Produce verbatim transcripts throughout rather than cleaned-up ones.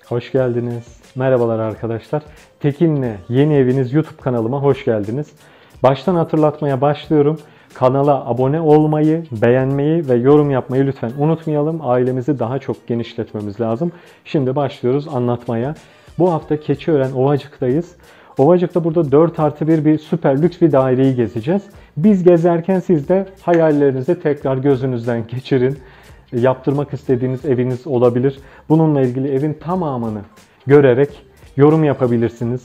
Hoş geldiniz. Merhabalar arkadaşlar. Tekin'le Yeni Eviniz YouTube kanalıma hoş geldiniz. Baştan hatırlatmaya başlıyorum. Kanala abone olmayı, beğenmeyi ve yorum yapmayı lütfen unutmayalım. Ailemizi daha çok genişletmemiz lazım. Şimdi başlıyoruz anlatmaya. Bu hafta Keçiören Ovacık'tayız. Ovacık'ta burada dört artı bir bir süper lüks bir daireyi gezeceğiz. Biz gezerken siz de hayallerinizi tekrar gözünüzden geçirin. Yaptırmak istediğiniz eviniz olabilir. Bununla ilgili evin tamamını görerek yorum yapabilirsiniz.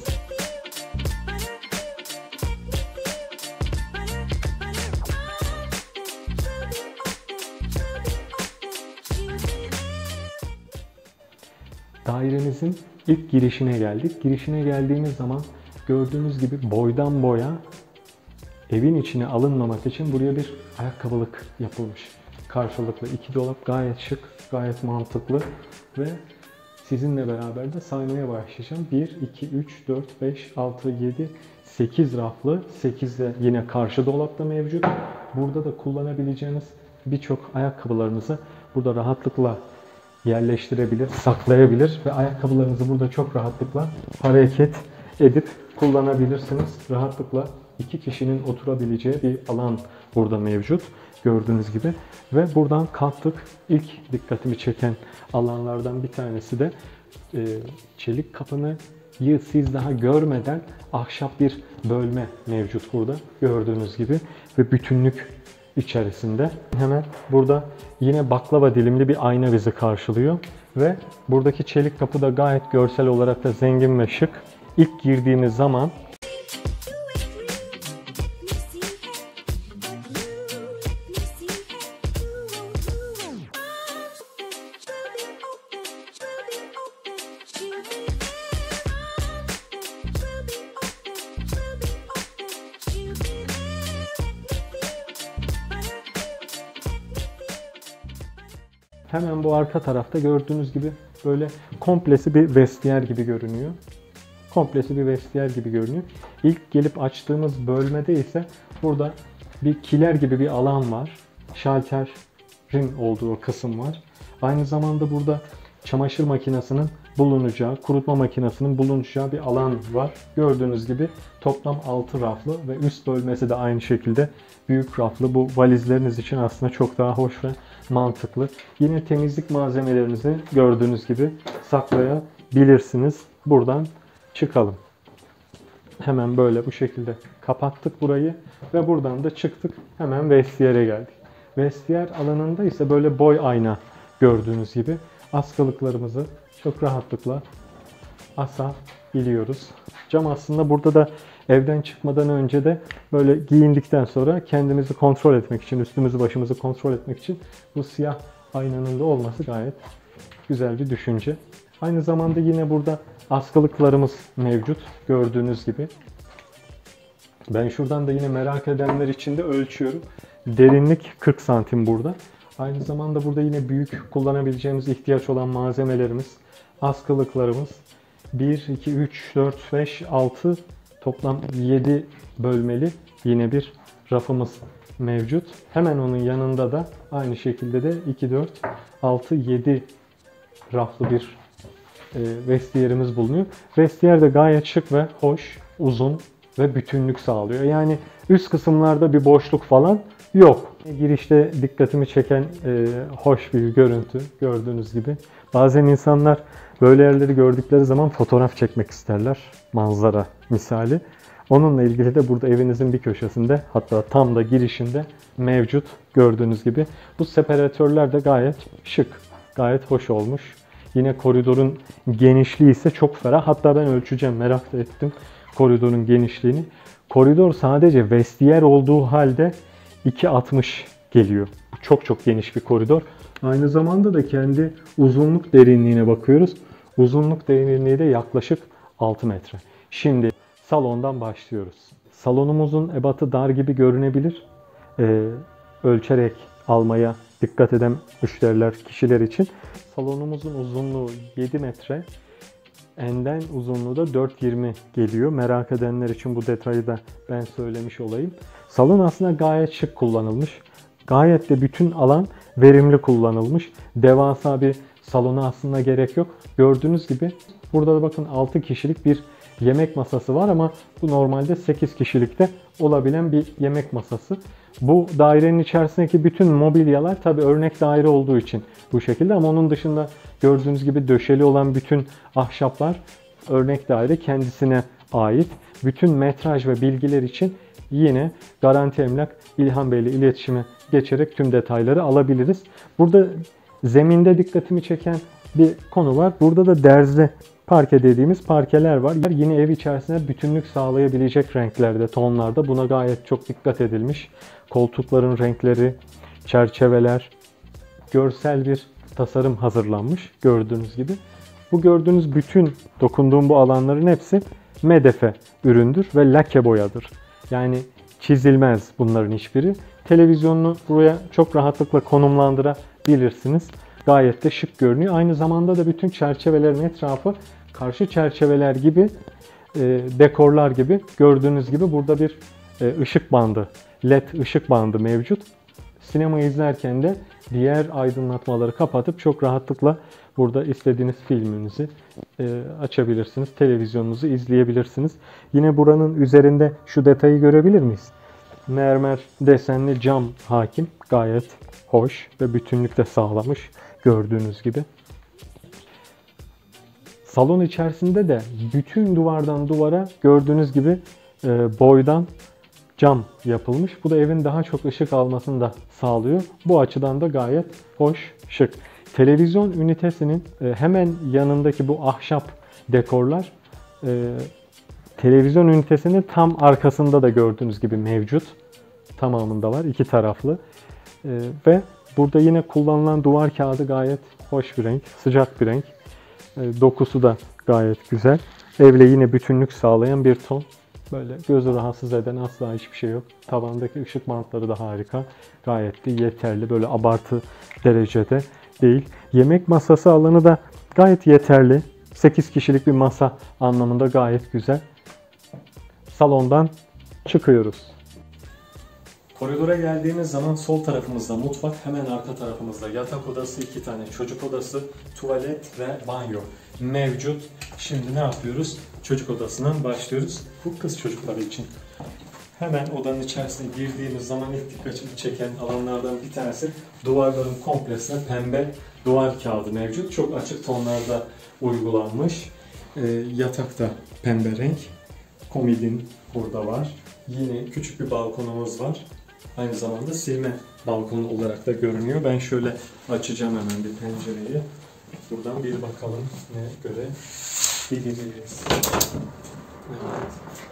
Dairemizin ilk girişine geldik. Girişine geldiğimiz zaman gördüğünüz gibi boydan boya evin içine alınmamak için buraya bir ayakkabılık yapılmış. Karşılıklı iki dolap, gayet şık, gayet mantıklı ve sizinle beraber de saymaya başlayacağım. bir, iki, üç, dört, beş, altı, yedi, sekiz raflı. sekiz de yine karşı dolapta mevcut. Burada da kullanabileceğiniz birçok ayakkabılarınızı burada rahatlıkla yerleştirebilir, saklayabilir ve ayakkabılarınızı burada çok rahatlıkla hareket edip kullanabilirsiniz. Rahatlıkla iki kişinin oturabileceği bir alan burada mevcut. Gördüğünüz gibi. Ve buradan kalktık. İlk dikkatimi çeken alanlardan bir tanesi de e, çelik kapını siz daha görmeden ahşap bir bölme mevcut burada. Gördüğünüz gibi. Ve bütünlük içerisinde. Hemen burada yine baklava dilimli bir ayna bizi karşılıyor. Ve buradaki çelik kapı da gayet görsel olarak da zengin ve şık. İlk girdiğimiz zaman hemen bu arka tarafta gördüğünüz gibi böyle komplesi bir vestiyer gibi görünüyor. Komplesi bir vestiyer gibi görünüyor. İlk gelip açtığımız bölmede ise burada bir kiler gibi bir alan var. Şalterin olduğu kısım var. Aynı zamanda burada çamaşır makinesinin bulunacağı, kurutma makinesinin bulunacağı bir alan var. Gördüğünüz gibi toplam altı raflı ve üst bölmesi de aynı şekilde büyük raflı. Bu valizleriniz için aslında çok daha hoş ve mantıklı. Yine temizlik malzemelerinizi gördüğünüz gibi saklayabilirsiniz. Buradan çıkalım. Hemen böyle bu şekilde kapattık burayı ve buradan da çıktık. Hemen vestiyere geldik. Vestiyer alanında ise böyle boy ayna gördüğünüz gibi askılıklarımızı çok rahatlıkla asabiliyoruz. Cam aslında burada da evden çıkmadan önce de böyle giyindikten sonra kendimizi kontrol etmek için, üstümüzü başımızı kontrol etmek için bu siyah aynanın da olması gayet güzel bir düşünce. Aynı zamanda yine burada askılıklarımız mevcut gördüğünüz gibi. Ben şuradan da yine merak edenler için de ölçüyorum. Derinlik kırk santim burada. Aynı zamanda burada yine büyük kullanabileceğimiz ihtiyaç olan malzemelerimiz, askılıklarımız bir, iki, üç, dört, beş, altı toplam yedi bölmeli yine bir rafımız mevcut. Hemen onun yanında da aynı şekilde de iki, dört, altı, yedi raflı bir e, vestiyerimiz bulunuyor. Vestiyer de gayet şık ve hoş, uzun ve bütünlük sağlıyor. Yani üst kısımlarda bir boşluk falan yok. Girişte dikkatimi çeken e, hoş bir görüntü gördüğünüz gibi. Bazen insanlar böyle yerleri gördükleri zaman fotoğraf çekmek isterler. Manzara misali. Onunla ilgili de burada evinizin bir köşesinde, hatta tam da girişinde mevcut gördüğünüz gibi. Bu separatörler de gayet şık, gayet hoş olmuş. Yine koridorun genişliği ise çok ferah. Hatta ben ölçeceğim, merak da ettim koridorun genişliğini. Koridor sadece vestiyer olduğu halde iki altmış geliyor. Bu çok çok geniş bir koridor. Aynı zamanda da kendi uzunluk derinliğine bakıyoruz. Uzunluk derinliği de yaklaşık altı metre. Şimdi salondan başlıyoruz. Salonumuzun ebatı dar gibi görünebilir. Ee, ölçerek almaya dikkat eden müşteriler, kişiler için. Salonumuzun uzunluğu yedi metre. Enden uzunluğu da dört yirmi geliyor. Merak edenler için bu detayı da ben söylemiş olayım. Salon aslında gayet şık kullanılmış. Gayet de bütün alan verimli kullanılmış. Devasa bir salona aslında gerek yok. Gördüğünüz gibi burada da bakın altı kişilik bir yemek masası var ama bu normalde sekiz kişilikte olabilen bir yemek masası. Bu dairenin içerisindeki bütün mobilyalar tabi örnek daire olduğu için bu şekilde, ama onun dışında gördüğünüz gibi döşeli olan bütün ahşaplar örnek daire kendisine ait. Bütün metraj ve bilgiler için yine Garanti Emlak İlhan Bey ile iletişime geçerek tüm detayları alabiliriz. Burada zeminde dikkatimi çeken bir konu var. Burada da derzli parke dediğimiz parkeler var. Yine ev içerisinde bütünlük sağlayabilecek renklerde, tonlarda. Buna gayet çok dikkat edilmiş. Koltukların renkleri, çerçeveler, görsel bir tasarım hazırlanmış gördüğünüz gibi. Bu gördüğünüz bütün dokunduğum bu alanların hepsi M D F üründür ve lake boyadır. Yani çizilmez bunların hiçbiri. Televizyonunu buraya çok rahatlıkla konumlandırabilirsiniz. Gayet de şık görünüyor. Aynı zamanda da bütün çerçevelerin etrafı karşı çerçeveler gibi, e, dekorlar gibi, gördüğünüz gibi burada bir e, ışık bandı, led ışık bandı mevcut. Sinema izlerken de diğer aydınlatmaları kapatıp çok rahatlıkla burada istediğiniz filminizi e, açabilirsiniz, televizyonunuzu izleyebilirsiniz. Yine buranın üzerinde şu detayı görebilir miyiz? Mermer desenli cam hakim, gayet hoş ve bütünlük de sağlamış gördüğünüz gibi. Salon içerisinde de bütün duvardan duvara gördüğünüz gibi e, boydan cam yapılmış. Bu da evin daha çok ışık almasını da sağlıyor. Bu açıdan da gayet hoş, şık. Televizyon ünitesinin e, hemen yanındaki bu ahşap dekorlar e, televizyon ünitesinin tam arkasında da gördüğünüz gibi mevcut. Tamamında var. İki taraflı. E, ve burada yine kullanılan duvar kağıdı gayet hoş bir renk. Sıcak bir renk. E, dokusu da gayet güzel. Evle yine bütünlük sağlayan bir ton. Böyle gözü rahatsız eden asla hiçbir şey yok. Tavandaki ışık bantları da harika. Gayet de yeterli. Böyle abartı derecede değil. Yemek masası alanı da gayet yeterli. sekiz kişilik bir masa anlamında gayet güzel. Salondan çıkıyoruz. Koridora geldiğimiz zaman sol tarafımızda mutfak, hemen arka tarafımızda yatak odası, iki tane çocuk odası, tuvalet ve banyo mevcut. Şimdi ne yapıyoruz? Çocuk odasından başlıyoruz. Bu kız çocukları için. Hemen odanın içerisine girdiğimiz zaman ilk dikkatimi çeken alanlardan bir tanesi, duvarların komplesine pembe duvar kağıdı mevcut. Çok açık tonlarda uygulanmış. E, yatakta pembe renk. Komodin burada var. Yine küçük bir balkonumuz var. Aynı zamanda silme balkonu olarak da görünüyor. Ben şöyle açacağım hemen bir pencereyi. Buradan bir bakalım ne göre biliriz. Evet.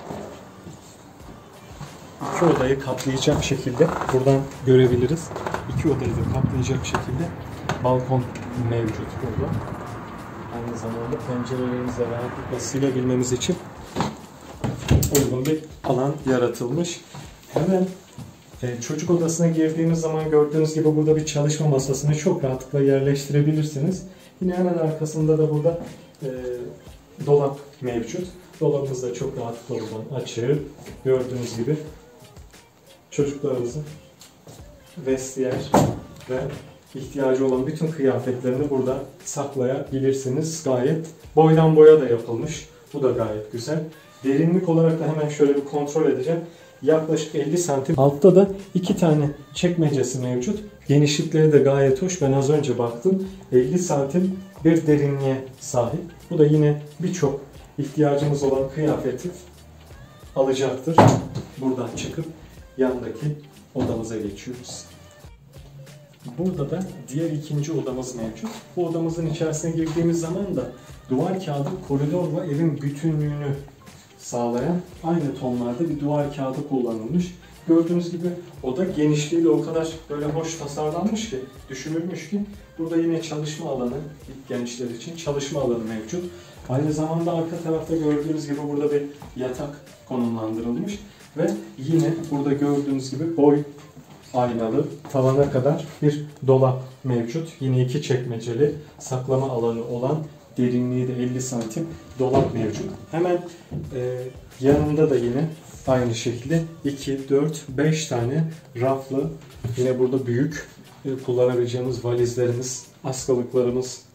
İki odayı kaplayacak şekilde buradan görebiliriz. İki odayı da kaplayacak şekilde balkon mevcut burada. Aynı zamanda pencerelerimizi rahatlıkla silebilmemiz için uygun bir alan yaratılmış. Hemen e, çocuk odasına girdiğiniz zaman gördüğünüz gibi burada bir çalışma masasını çok rahatlıkla yerleştirebilirsiniz. Yine hemen arkasında da burada e, dolap mevcut. Dolabımız da çok rahatlıkla buradan açıp gördüğünüz gibi çocuklarımızın vestiyer ve ihtiyacı olan bütün kıyafetlerini burada saklayabilirsiniz. Gayet boydan boya da yapılmış. Bu da gayet güzel. Derinlik olarak da hemen şöyle bir kontrol edeceğim. Yaklaşık elli santim. Altta da iki tane çekmecesi mevcut. Genişlikleri de gayet hoş. Ben az önce baktım. elli santim bir derinliğe sahip. Bu da yine birçok ihtiyacımız olan kıyafeti alacaktır. Buradan çıkıp yandaki odamıza geçiyoruz. Burada da diğer ikinci odamız mevcut. Bu odamızın içerisine girdiğimiz zaman da duvar kağıdı koridorla evin bütünlüğünü sağlayan aynı tonlarda bir duvar kağıdı kullanılmış. Gördüğünüz gibi oda genişliğiyle o kadar böyle hoş tasarlanmış ki, düşünülmüş ki burada yine çalışma alanı, ilk gençler için çalışma alanı mevcut. Aynı zamanda arka tarafta gördüğünüz gibi burada bir yatak konumlandırılmış ve yine burada gördüğünüz gibi boy aynalı tavana kadar bir dolap mevcut. Yine iki çekmeceli saklama alanı olan, derinliği de elli santim dolap mevcut. Hemen e, yanında da yine aynı şekilde iki, dört, beş tane raflı, yine burada büyük e, kullanabileceğimiz valizlerimiz, askılıklarımız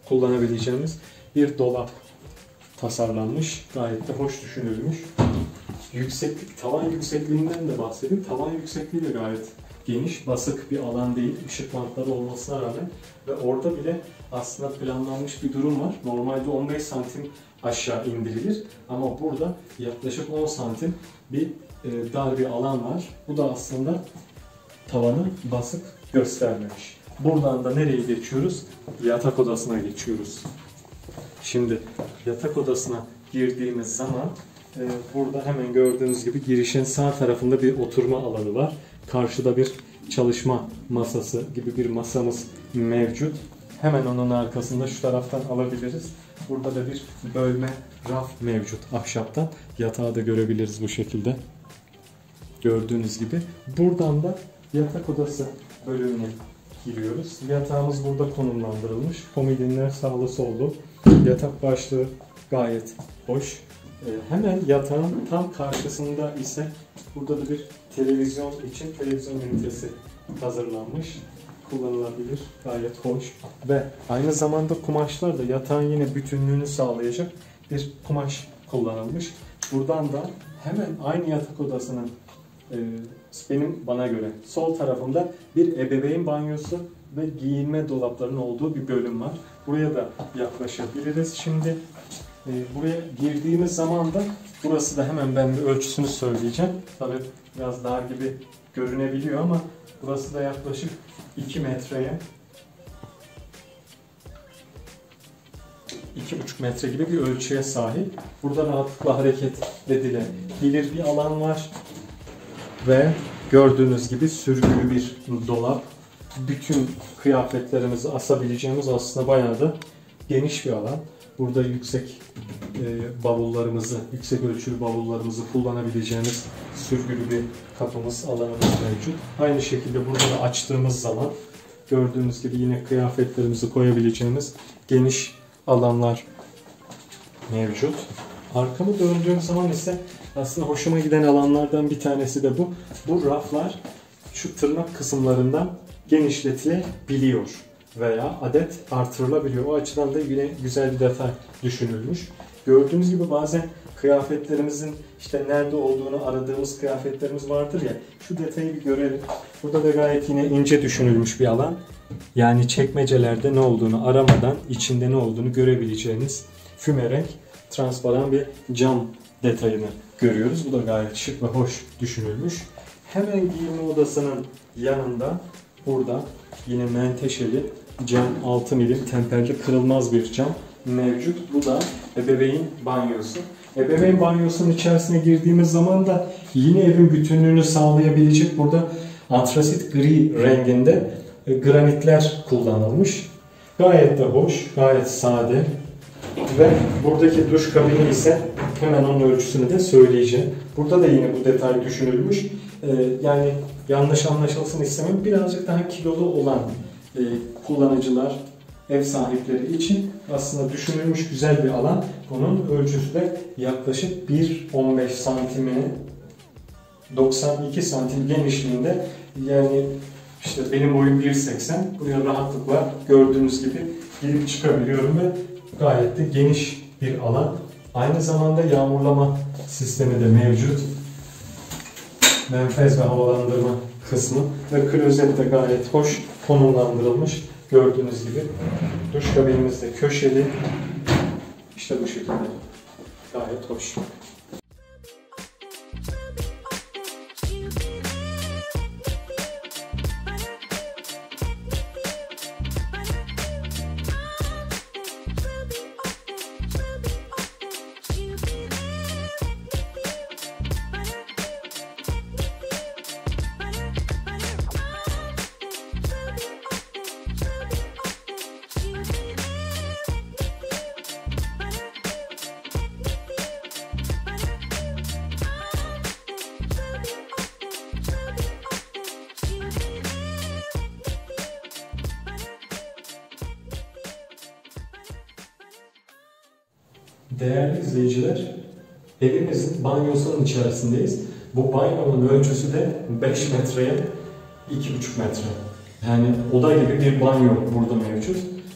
kullanabileceğimiz bir dolap tasarlanmış. Gayet de hoş düşünülmüş. Yükseklik, tavan yüksekliğinden de bahsedeyim. Tavan yüksekliği de gayet geniş, basık bir alan değil. Işık bantları olmasına rağmen ve orada bile aslında planlanmış bir durum var. Normalde on beş santim aşağı indirilir ama burada yaklaşık on santim bir e, dar bir alan var. Bu da aslında tavanı basık göstermemiş. Buradan da nereye geçiyoruz? Yatak odasına geçiyoruz. Şimdi yatak odasına girdiğimiz zaman e, burada hemen gördüğünüz gibi girişin sağ tarafında bir oturma alanı var. Karşıda bir çalışma masası gibi bir masamız mevcut. Hemen onun arkasında şu taraftan alabiliriz. Burada da bir bölme raf mevcut ahşaptan. Yatağı da görebiliriz bu şekilde. Gördüğünüz gibi. Buradan da yatak odası bölümüne giriyoruz. Yatağımız burada konumlandırılmış. Komodinler sağlı sollu. Yatak başlığı gayet hoş. Ee, hemen yatağın tam karşısında ise burada da bir televizyon için televizyon ünitesi hazırlanmış. Kullanılabilir. Gayet hoş. Ve aynı zamanda kumaşlar da yatağın yine bütünlüğünü sağlayacak bir kumaş kullanılmış. Buradan da hemen aynı yatak odasının e, benim bana göre sol tarafında bir ebeveyn banyosu ve giyinme dolaplarının olduğu bir bölüm var. Buraya da yaklaşabiliriz. Şimdi e, buraya girdiğimiz zaman da burası da hemen ben bir ölçüsünü söyleyeceğim. Tabii biraz dar gibi görünebiliyor ama burası da yaklaşık iki metreye iki buçuk metre gibi bir ölçüye sahip. Burada rahatlıkla hareket edilebilir bir alan var. Ve gördüğünüz gibi sürgülü bir dolap. Bütün kıyafetlerimizi asabileceğimiz aslında bayağı da geniş bir alan. Burada yüksek e, bavullarımızı, yüksek ölçülü bavullarımızı kullanabileceğimiz sürgülü bir kapımız, alanımız mevcut. Aynı şekilde burada da açtığımız zaman gördüğünüz gibi yine kıyafetlerimizi koyabileceğimiz geniş alanlar mevcut. Arkamı döndüğüm zaman ise aslında hoşuma giden alanlardan bir tanesi de bu. Bu raflar şu tırnak kısımlarından genişletilebiliyor veya adet artırılabiliyor. O açıdan da yine güzel bir detay düşünülmüş. Gördüğünüz gibi bazen kıyafetlerimizin işte nerede olduğunu aradığımız kıyafetlerimiz vardır ya. Şu detayı bir görelim. Burada da gayet yine ince düşünülmüş bir alan. Yani çekmecelerde ne olduğunu aramadan içinde ne olduğunu görebileceğiniz füme renk transparan bir cam detayını görüyoruz. Bu da gayet şık ve hoş düşünülmüş. Hemen giyinme odasının yanında burada yine menteşeli cam altı milim temperli kırılmaz bir cam mevcut. Bu da ebeveyn banyosu. Ebeveyn banyosunun içerisine girdiğimiz zaman da yine evin bütünlüğünü sağlayabilecek burada antrasit gri renginde granitler kullanılmış. Gayet de hoş, gayet sade. Ve buradaki duş kabini ise hemen onun ölçüsünü de söyleyeceğim. Burada da yine bu detay düşünülmüş. Ee, yani yanlış anlaşılsın istemem. Birazcık daha kilolu olan e, kullanıcılar, ev sahipleri için aslında düşünülmüş güzel bir alan. Bunun ölçüsü de yaklaşık bir on beş santimine doksan iki santim genişliğinde. Yani işte benim boyum bir seksen. Buraya rahatlıkla gördüğünüz gibi girip çıkabiliyorum ve gayet de geniş bir alan. Aynı zamanda yağmurlama sistemi de mevcut. Menfez ve havalandırma kısmı ve klozet de gayet hoş konumlandırılmış. Gördüğünüz gibi duş kabinimiz de köşeli. İşte bu şekilde. Gayet hoş. Değerli izleyiciler, evimizin banyosunun içerisindeyiz. Bu banyonun ölçüsü de beş metreye iki buçuk metre. Yani oda gibi bir banyo burada mevcut.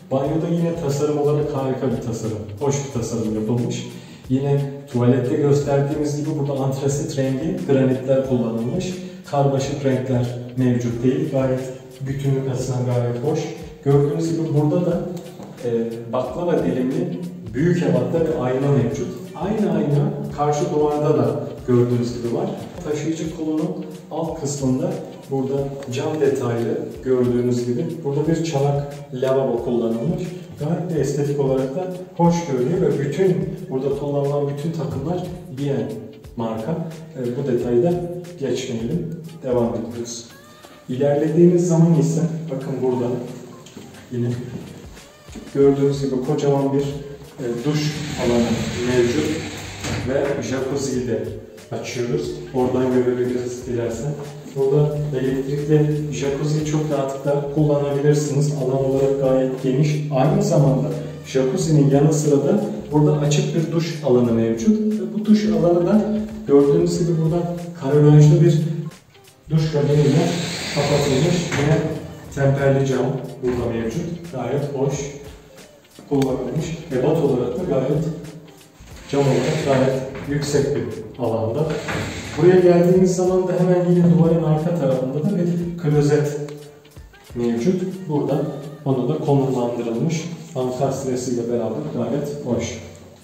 Banyoda yine tasarım olarak harika bir tasarım, hoş bir tasarım yapılmış. Yine tuvalette gösterdiğimiz gibi burada antrasit rengi granitler kullanılmış. Karmaşık renkler mevcut değil. Gayet bütünlük açısından gayet hoş. Gördüğünüz gibi burada da e, baklava dilimli büyük ebatta bir ayna mevcut. Aynı ayna karşı duvarda da gördüğünüz gibi var. Taşıyıcı kolunun alt kısmında burada cam detaylı gördüğünüz gibi. Burada bir çanak lavabo kullanılmış. Gayet de estetik olarak da hoş görünüyor ve bütün burada kullanılan bütün takımlar Bien marka. E, bu detayı da geçmeyelim. Devam ediyoruz. İlerlediğimiz zaman ise bakın burada yine gördüğünüz gibi kocaman bir e, duş alanı mevcut ve jacuzzi'yi de açıyoruz. Oradan görebiliriz dilersen. Burada elektrikli jacuzzi'yi çok rahatlıkla kullanabilirsiniz. Alan olarak gayet geniş. Aynı zamanda jacuzzi'nin yanı sıra da burada açık bir duş alanı mevcut. Ve bu duş alanı da gördüğünüz gibi burada karolajlı bir duş kabiniyle kapatılmış. Yine temperli cam burada mevcut. Gayet hoş kullanılmış. Ebat olarak da gayet cam olarak gayet yüksek bir alanda. Buraya geldiğimiz zaman da hemen yine duvarın arka tarafında da bir klozet mevcut. Burada onu da konumlandırılmış. Ankastresiyle beraber gayet hoş.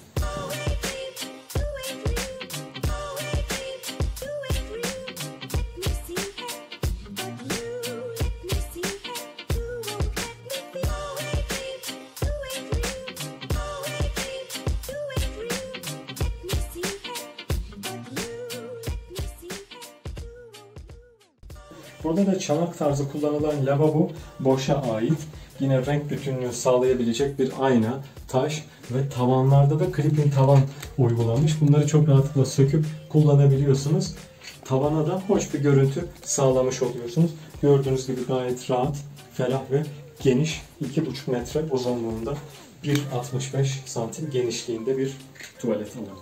Burada da çanak tarzı kullanılan lavabo boşa ait. Yine renk bütünlüğü sağlayabilecek bir ayna, taş ve tavanlarda da klipin tavan uygulanmış. Bunları çok rahatlıkla söküp kullanabiliyorsunuz. Tavana da hoş bir görüntü sağlamış oluyorsunuz. Gördüğünüz gibi gayet rahat, ferah ve geniş. iki buçuk metre uzunluğunda, bir altmış beş santim genişliğinde bir tuvalet alanı.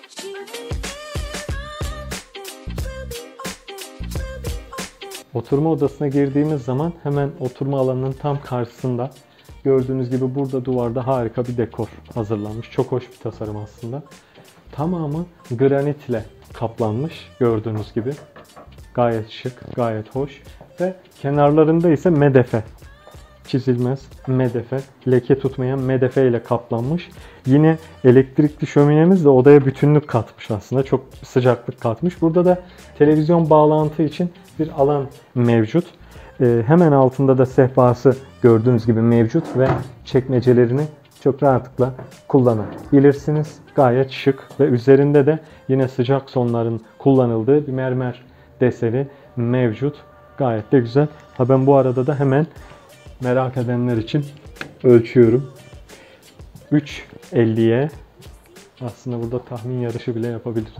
Oturma odasına girdiğimiz zaman hemen oturma alanının tam karşısında gördüğünüz gibi burada duvarda harika bir dekor hazırlanmış. Çok hoş bir tasarım aslında. Tamamı granitle kaplanmış gördüğünüz gibi. Gayet şık, gayet hoş ve kenarlarında ise medefe, çizilmez medefe, leke tutmayan medefe ile kaplanmış. Yine elektrikli şöminemiz de odaya bütünlük katmış aslında. Çok sıcaklık katmış. Burada da televizyon bağlantı için bir alan mevcut. Ee, hemen altında da sehpası gördüğünüz gibi mevcut ve çekmecelerini çok rahatlıkla kullanabilirsiniz. Gayet şık ve üzerinde de yine sıcak sonların kullanıldığı bir mermer deseni mevcut. Gayet de güzel. Ha ben bu arada da hemen merak edenler için ölçüyorum. üç elliye aslında burada tahmin yarışı bile yapabiliriz.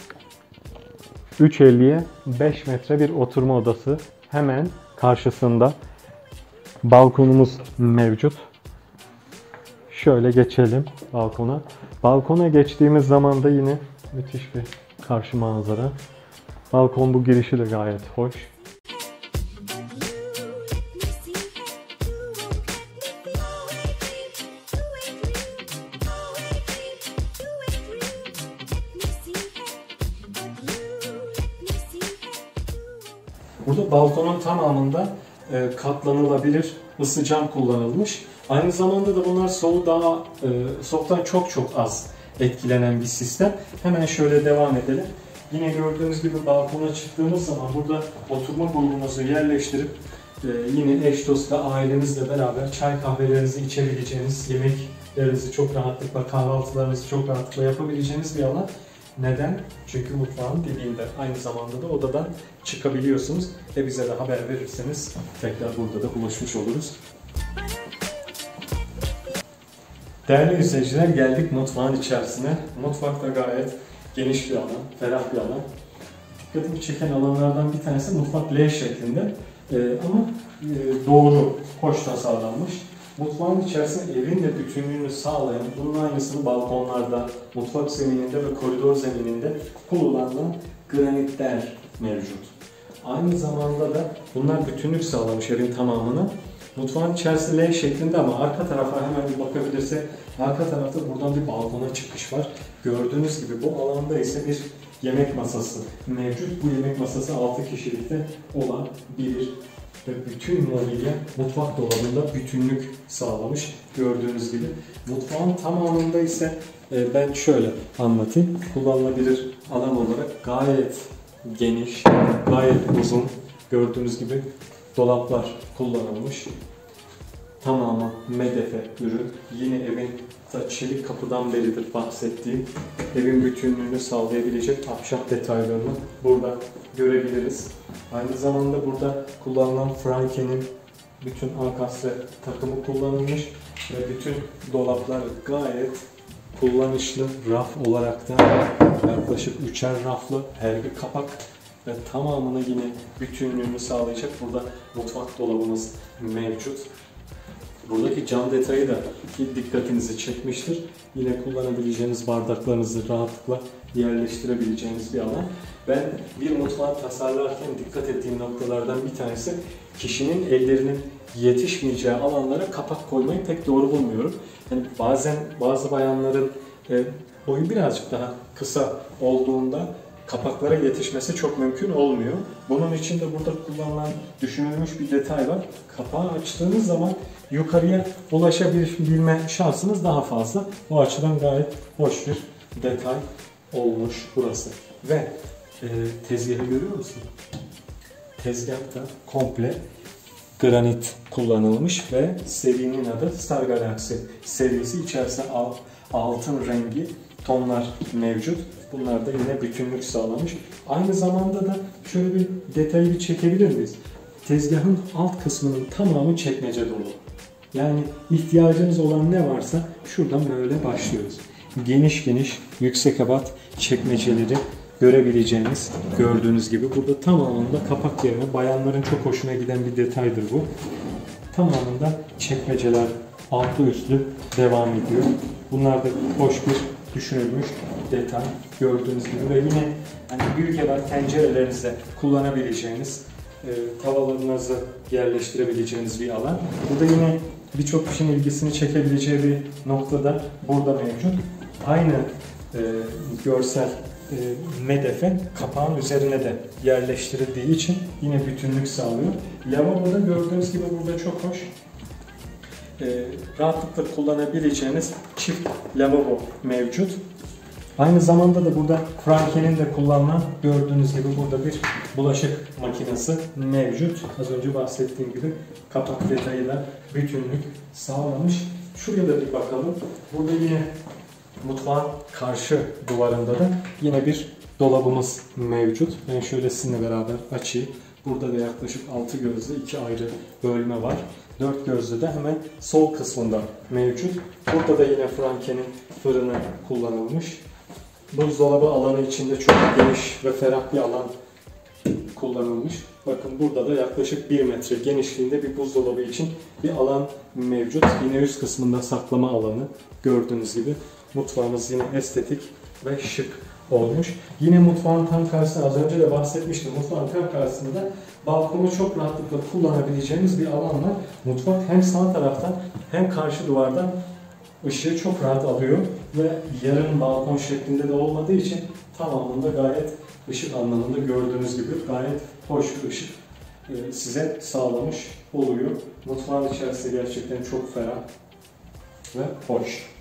üç elliye beş metre bir oturma odası. Hemen karşısında balkonumuz mevcut. Şöyle geçelim balkona. Balkona geçtiğimiz zaman da yine müthiş bir karşı manzara. Balkon bu girişi de gayet hoş. Burada balkonun tamamında e, katlanılabilir ısı cam kullanılmış. Aynı zamanda da bunlar soğuğu daha e, soğuktan çok çok az etkilenen bir sistem. Hemen şöyle devam edelim. Yine gördüğünüz gibi balkona çıktığımız zaman burada oturma grubumuzu yerleştirip e, yine eş dost ve ailenizle beraber çay kahvelerinizi içebileceğiniz, yemeklerinizi çok rahatlıkla, kahvaltılarınızı çok rahatlıkla yapabileceğiniz bir alan. Neden? Çünkü mutfağın dibinde. Aynı zamanda da odadan çıkabiliyorsunuz. Ve bize de haber verirseniz tekrar burada da buluşmuş oluruz. Değerli izleyiciler, geldik mutfağın içerisine. Mutfak da gayet geniş bir alan, ferah bir alan. Dikkatimi çeken alanlardan bir tanesi mutfak L şeklinde. Ee, ama e, doğru, hoş tasarlanmış. Mutfağın içerisinde evin de bütünlüğünü sağlayan, bunun aynısını balkonlarda, mutfak zemininde ve koridor zemininde kullanılan granitler mevcut. Aynı zamanda da bunlar bütünlük sağlamış evin tamamını. Mutfağın içerisi L şeklinde ama arka tarafa hemen bir bakabilirsek arka tarafta buradan bir balkona çıkış var. Gördüğünüz gibi bu alanda ise bir yemek masası mevcut. Bu yemek masası altı kişilikte olabilir. Ve bütün mobilya mutfak dolabında bütünlük sağlamış gördüğünüz gibi. Mutfağın tamamında ise e, ben şöyle anlatayım. Kullanılabilir alan olarak gayet geniş, gayet uzun. Gördüğünüz gibi dolaplar kullanılmış. Tamamı medefe ürün. Yine evin çelik kapıdan beridir bahsettiğim evin bütünlüğünü sağlayabilecek ahşap detaylarını burada görebiliriz. Aynı zamanda burada kullanılan Franke'nin bütün ankastre takımı kullanılmış ve bütün dolaplar gayet kullanışlı. Raf olarak da yaklaşık üçer raflı her bir kapak ve tamamına yine bütünlüğünü sağlayacak burada mutfak dolabımız mevcut. Buradaki cam detayı da dikkatinizi çekmiştir. Yine kullanabileceğiniz bardaklarınızı rahatlıkla yerleştirebileceğiniz bir alan. Ben bir mutfağı tasarlarken dikkat ettiğim noktalardan bir tanesi kişinin ellerinin yetişmeyeceği alanlara kapak koymayı pek doğru bulmuyorum. Yani bazen bazı bayanların e, boyu birazcık daha kısa olduğunda kapaklara yetişmesi çok mümkün olmuyor. Bunun için de burada kullanılan, düşünülmüş bir detay var. Kapağı açtığınız zaman yukarıya ulaşabilme şansınız daha fazla. Bu açıdan gayet hoş bir detay olmuş burası. Ve e, tezgahı görüyor musun? Tezgahta komple granit kullanılmış ve serinin adı Star Galaxy serisi. İçerisinde altın rengi tonlar mevcut. Bunlar da yine bütünlük sağlamış. Aynı zamanda da şöyle bir detayı bir çekebilir miyiz? Tezgahın alt kısmının tamamı çekmece dolu. Yani ihtiyacınız olan ne varsa şuradan böyle başlıyoruz. Geniş geniş yüksek ebat çekmeceleri görebileceğiniz, gördüğünüz gibi burada tamamında kapak yerine bayanların çok hoşuna giden bir detaydır bu. Tamamında çekmeceler altlı üstlü devam ediyor. Bunlar da hoş bir düşünülmüş detay gördüğünüz gibi ve yine hani büyük ebat tencerelerinizde kullanabileceğiniz, e, tavalarınızı yerleştirebileceğiniz bir alan. Burada yine birçok kişinin ilgisini çekebileceği bir noktada burada mevcut. Aynı e, görsel e, medefe kapağın üzerine de yerleştirildiği için yine bütünlük sağlıyor. Lavaboda gördüğünüz gibi burada çok hoş e, rahatlıkla kullanabileceğiniz çift lavabo mevcut. Aynı zamanda da burada Franke'nin de kullanılan gördüğünüz gibi burada bir bulaşık makinesi mevcut. Az önce bahsettiğim gibi kapak detayıyla bütünlük sağlamış. Şuraya da bir bakalım. Burada yine mutfağın karşı duvarında da yine bir dolabımız mevcut. Ben şöyle sizinle beraber açayım. Burada da yaklaşık altı gözlü iki ayrı bölme var. dört gözlü de hemen sol kısmında mevcut. Burada da yine Franke'nin fırını kullanılmış. Buzdolabı alanı içinde çok geniş ve ferah bir alan kullanılmış. Bakın burada da yaklaşık bir metre genişliğinde bir buzdolabı için bir alan mevcut. Yine üst kısmında saklama alanı gördüğünüz gibi. Mutfağımız yine estetik ve şık olmuş. Yine mutfağın tam karşısında az önce de bahsetmiştim. Mutfağın tam karşısında balkonu çok rahatlıkla kullanabileceğiniz bir alan var. Mutfak hem sağ taraftan hem karşı duvardan ışığı çok rahat alıyor ve yarım balkon şeklinde de olmadığı için tamamında gayet ışık anlamında gördüğünüz gibi gayet hoş bir ışık size sağlamış oluyor. Mutfağın içerisi gerçekten çok ferah ve hoş.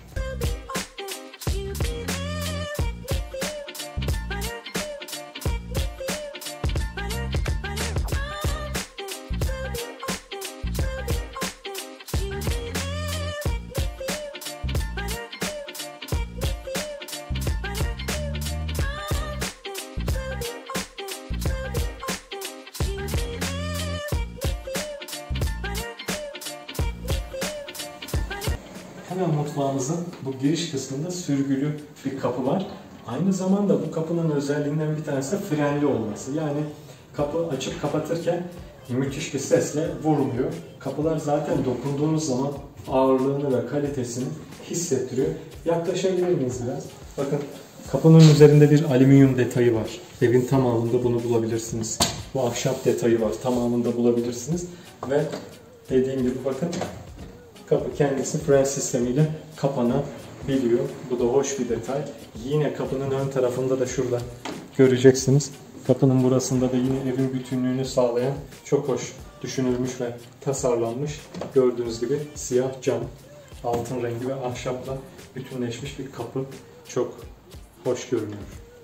Hemen mutfağımızın bu giriş kısmında sürgülü bir kapı var. Aynı zamanda bu kapının özelliğinden bir tanesi de frenli olması. Yani kapı açıp kapatırken müthiş bir sesle vurmuyor. Kapılar zaten dokunduğunuz zaman ağırlığını ve kalitesini hissettiriyor. Yaklaşabilir miyiz biraz? Bakın kapının üzerinde bir alüminyum detayı var. Evin tamamında bunu bulabilirsiniz. Bu ahşap detayı var. Tamamında bulabilirsiniz. Ve Dediğim gibi bakın, kapı kendisi fren sistemiyle kapanabiliyor. Bu da hoş bir detay. Yine kapının ön tarafında da şurada göreceksiniz. Kapının burasında da yine evin bütünlüğünü sağlayan çok hoş düşünülmüş ve tasarlanmış. Gördüğünüz gibi siyah cam, altın rengi ve ahşapla bütünleşmiş bir kapı. Çok hoş görünüyor.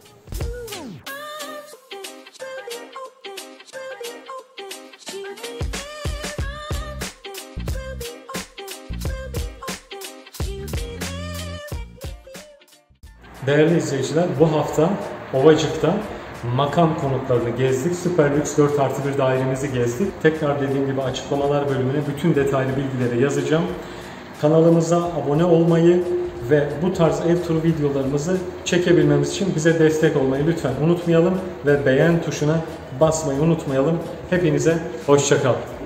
Değerli izleyiciler, bu hafta Ovacık'ta makam konutlarını gezdik. Süper lüks dört artı bir dairemizi gezdik. Tekrar dediğim gibi açıklamalar bölümüne bütün detaylı bilgileri yazacağım. Kanalımıza abone olmayı ve bu tarz ev turu videolarımızı çekebilmemiz için bize destek olmayı lütfen unutmayalım ve beğen tuşuna basmayı unutmayalım. Hepinize hoşça kalın.